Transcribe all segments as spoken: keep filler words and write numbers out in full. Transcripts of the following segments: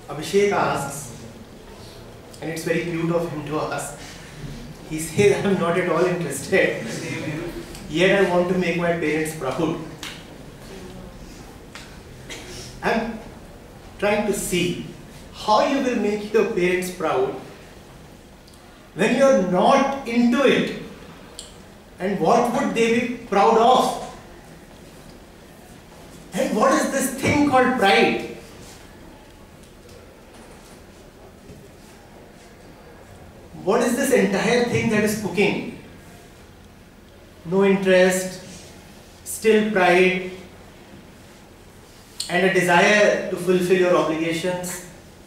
Abhishek asks, and it's very cute of him to ask, he says, I'm not at all interested, yet I want to make my parents proud. I'm trying to see how you will make your parents proud when you're not into it. And what would they be proud of? And what is this thing called pride? What is this entire thing that is cooking? No interest, still pride, and a desire to fulfill your obligations.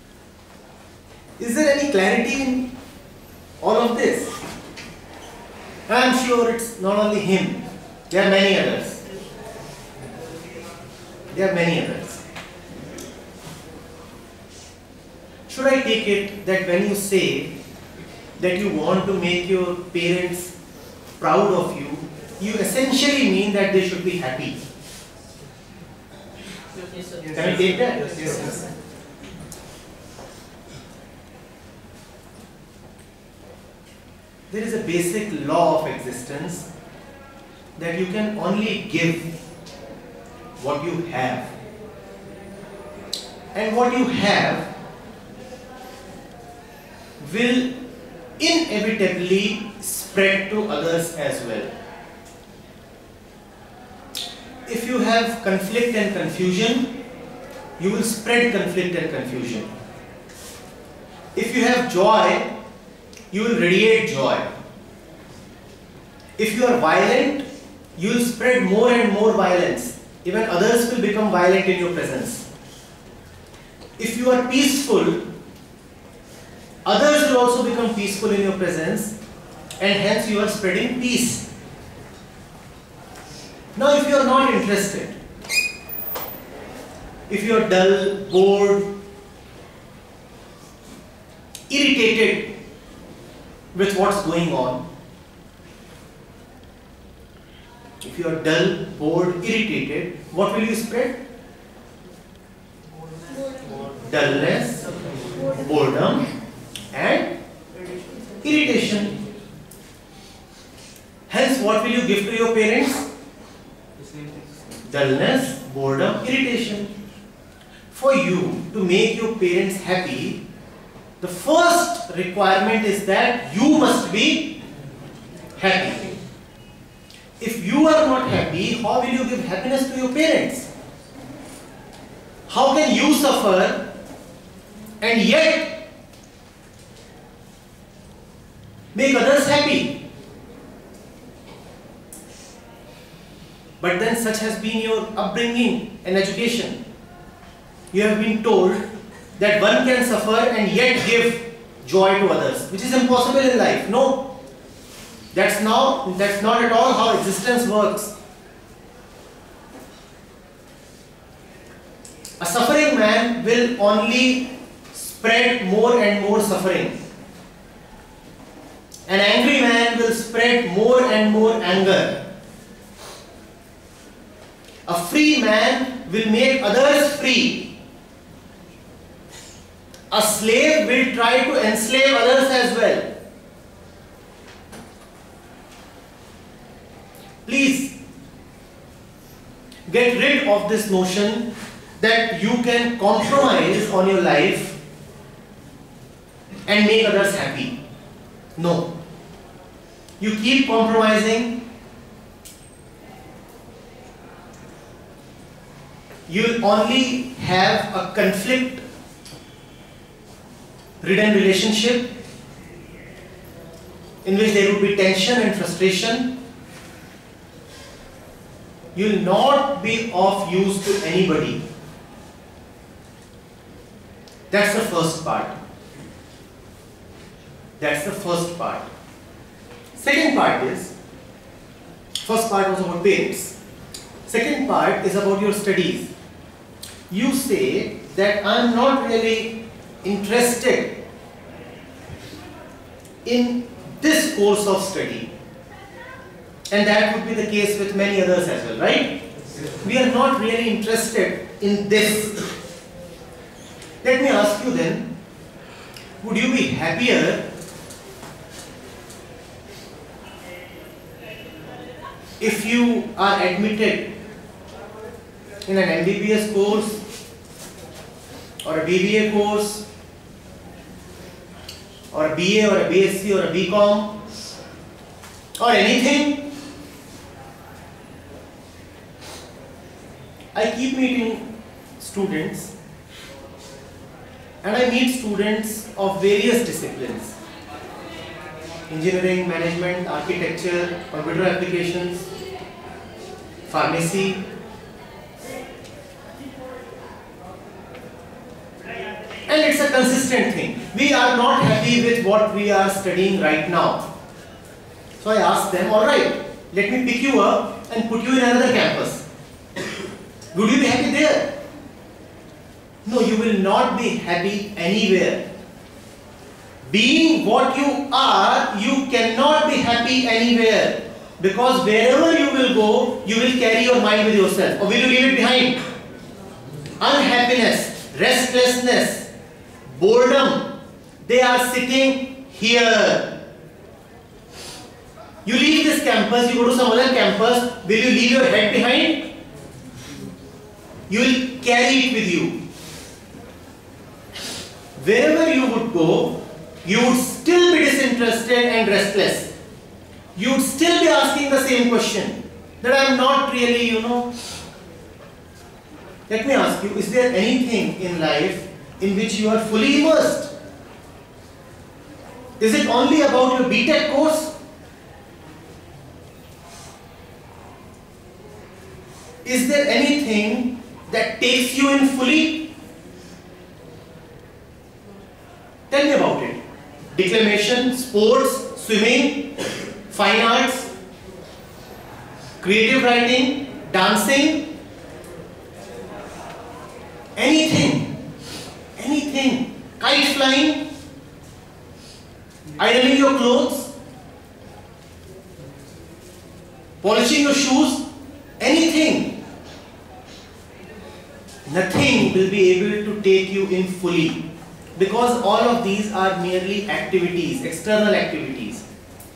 Is there any clarity in all of this? I am sure it's not only him, there are many others. There are many others. Should I take it that when you say that you want to make your parents proud of you, you essentially mean that they should be happy? Yes, sir. Can I take that? Yes, yes. There is a basic law of existence that you can only give what you have. And what you have will inevitably spread to others as well. If you have conflict and confusion, you will spread conflict and confusion. If you have joy, you will radiate joy. If you are violent, you will spread more and more violence. Even others will become violent in your presence. If you are peaceful, others will also become peaceful in your presence, and hence you are spreading peace. Now if you are not interested, if you are dull, bored, irritated with what's going on, if you are dull, bored, irritated, what will you spread? Dullness, boredom, and irritation. Hence, what will you give to your parents? Dullness, boredom, irritation. For you to make your parents happy, the first requirement is that you must be happy. If you are not happy, how will you give happiness to your parents? How can you suffer and yet make others happy? But then such has been your upbringing and education. You have been told that one can suffer and yet give joy to others, which is impossible in life. No, that's now that's not at all how existence works. A suffering man will only spread more and more suffering. An angry man will spread more and more anger. A free man will make others free. A slave will try to enslave others as well. Please get rid of this notion that you can compromise on your life and make others happy. No. You keep compromising, you will only have a conflict ridden relationship in which there will be tension and frustration. You will not be of use to anybody. That's the first part. That's the first part. Second part is, first part was about parents. Second part is about your studies. You say that I am not really interested in this course of study, and that would be the case with many others as well, right? We are not really interested in this. Let me ask ask you then, would you be happier if you are admitted in an M B B S course or a B B A course or a B A or a B S c or a B Com or anything? I keep meeting students and I meet students of various disciplines: engineering, management, architecture, computer applications, pharmacy. And it's a consistent thing. We are not happy with what we are studying right now. So I asked them, alright, let me pick you up and put you in another campus. Would you be happy there? No, you will not be happy anywhere. Being what you are, you cannot be happy anywhere. Because wherever you will go, you will carry your mind with yourself. Or will you leave it behind? Unhappiness, restlessness, boredom, they are sitting here. You leave this campus, you go to some other campus, will you leave your head behind? You will carry it with you. Wherever you would go, you would still be disinterested and restless. You would still be asking the same question, that I am not really, you know. Let me ask you, is there anything in life in which you are fully immersed? Is it only about your B Tech course? Is there anything that takes you in fully? Tell me about it. Declamation, sports, swimming, fine arts, creative writing, dancing, anything, anything, kite flying, ironing your clothes, polishing your shoes, anything. Nothing will be able to take you in fully, because all of these are merely activities, external activities.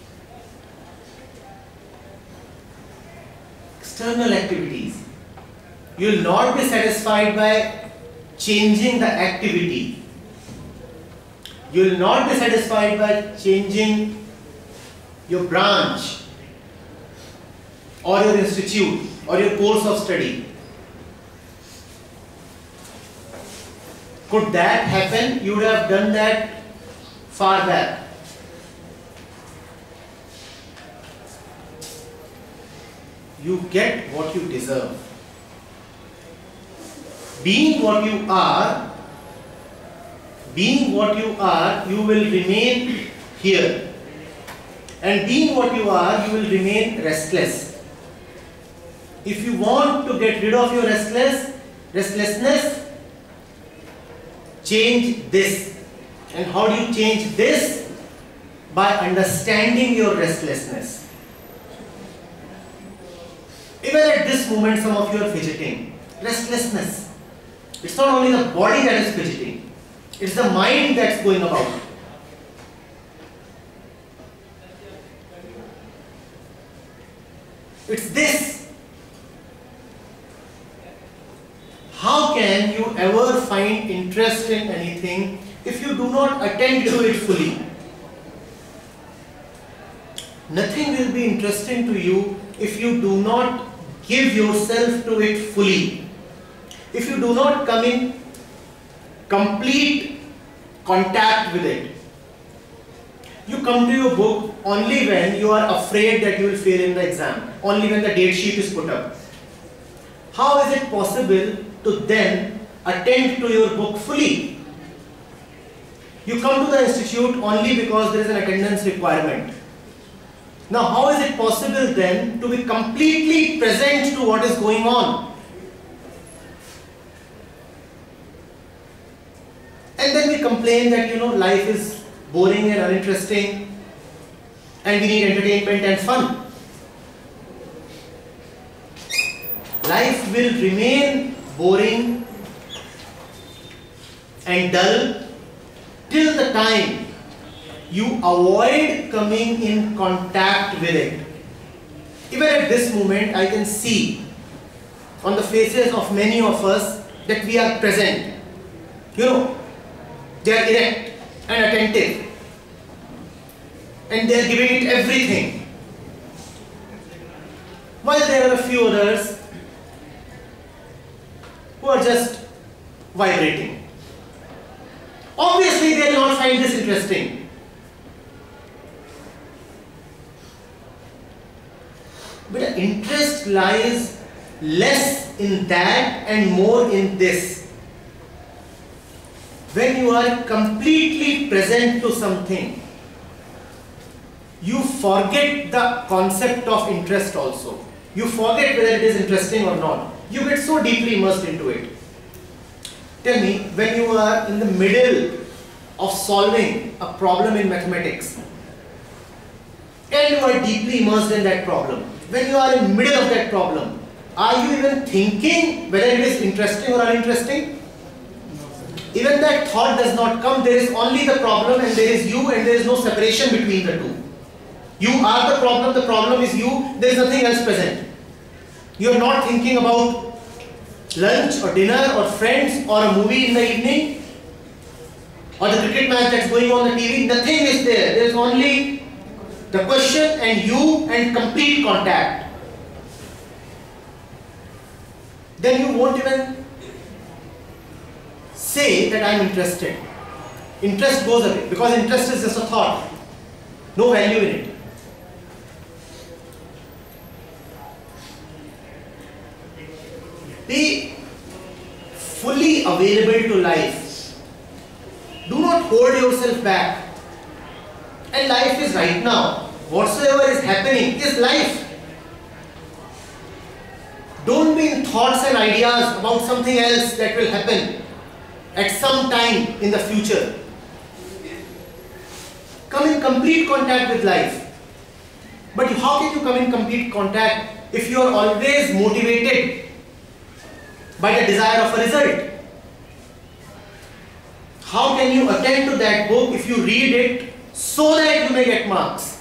External activities. You will not be satisfied by changing the activity. You will not be satisfied by changing your branch or your institute or your course of study. Could that happen? You would have done that far back. You get what you deserve. Being what you are, being what you are, you will remain here. And being what you are, you will remain restless. If you want to get rid of your restless, restlessness, change this. And how do you change this? By understanding your restlessness. Even at this moment, some of you are fidgeting. Restlessness. It's not only the body that is fidgeting. It's the mind that's going about. It's this. How can you ever find interest in anything if you do not attend to it fully? Nothing will be interesting to you if you do not give yourself to it fully. If you do not come in complete contact with it. You come to your book only when you are afraid that you will fail in the exam, only when the date sheet is put up. How is it possible to then attend to your book fully? You come to the institute only because there is an attendance requirement. Now, how is it possible then to be completely present to what is going on? And then we complain that, you know, life is boring and uninteresting and we need entertainment and fun. Life will remain boring and dull till the time you avoid coming in contact with it. Even at this moment, I can see on the faces of many of us that we are present. You know, they are erect and attentive, and they are giving it everything. While there are a few others who are just vibrating. Obviously, they will not find this interesting. But the interest lies less in that and more in this. When you are completely present to something, you forget the concept of interest also. You forget whether it is interesting or not. You get so deeply immersed into it. Tell me, when you are in the middle of solving a problem in mathematics, and you are deeply immersed in that problem, when you are in the middle of that problem, are you even thinking whether it is interesting or uninteresting? Even that thought does not come. There is only the problem and there is you, and there is no separation between the two. You are the problem, the problem is you, there is nothing else present. You are not thinking about lunch or dinner or friends or a movie in the evening or the cricket match that's going on the T V. Nothing is there. There is only the question and you and complete contact. Then you won't even say that I am interested. Interest goes away because interest is just a thought. No value in it. Be fully available to life. Do not hold yourself back. And life is right now. Whatsoever is happening is life. Don't be in thoughts and ideas about something else that will happen at some time in the future. Come in complete contact with life. But how can you come in complete contact if you are always motivated by the desire of a result? How can you attend to that book if you read it so that you may get marks?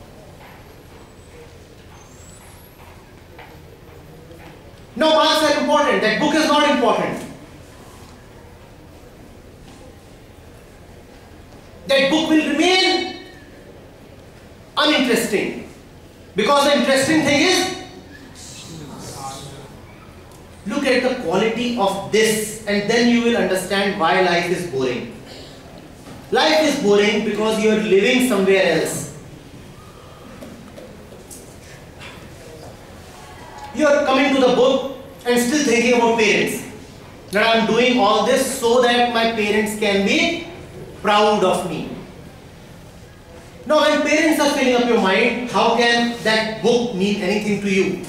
No, marks are important. That book is not important. That book will remain uninteresting because the interesting thing is, look at the quality of this and then you will understand why life is boring. Life is boring because you are living somewhere else. You are coming to the book and still thinking about parents. That I am doing all this so that my parents can be proud of me. Now when parents are filling up your mind, how can that book mean anything to you?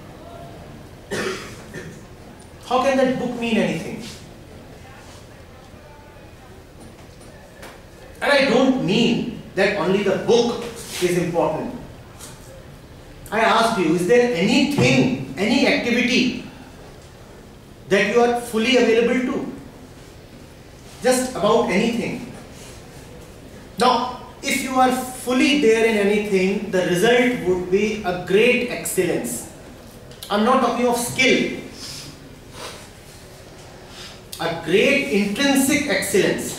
How can that book mean anything? And I don't mean that only the book is important. I asked you, is there anything, any activity that you are fully available to? Just about anything. Now, if you are fully there in anything, the result would be a great excellence. I'm not talking of skill. A great intrinsic excellence.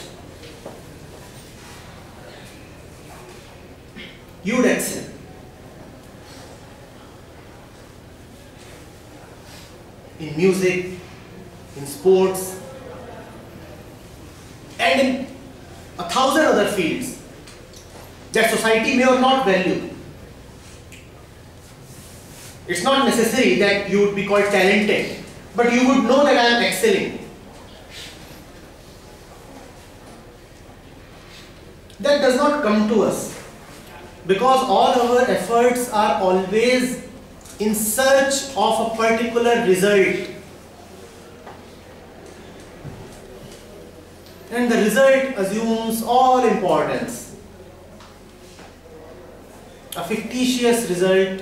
You would excel. In music, in sports, and in a thousand other fields that society may or not value. It's not necessary that you would be called talented, but you would know that I am excelling. That does not come to us because all our efforts are always in search of a particular result. And the result assumes all importance. A fictitious result,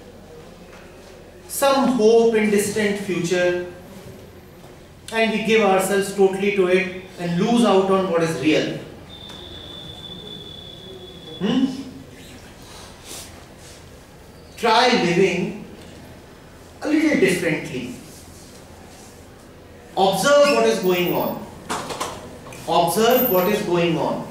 some hope in distant future, and we give ourselves totally to it and lose out on what is real? Hmm? Try living a little differently. Observe what is going on. Observe what is going on.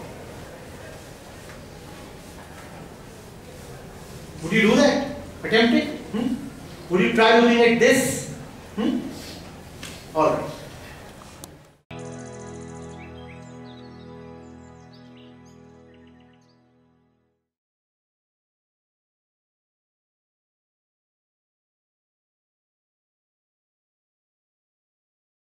Would you do that? Attempt it? Hmm? Would you try looking at this? Hmm? Alright.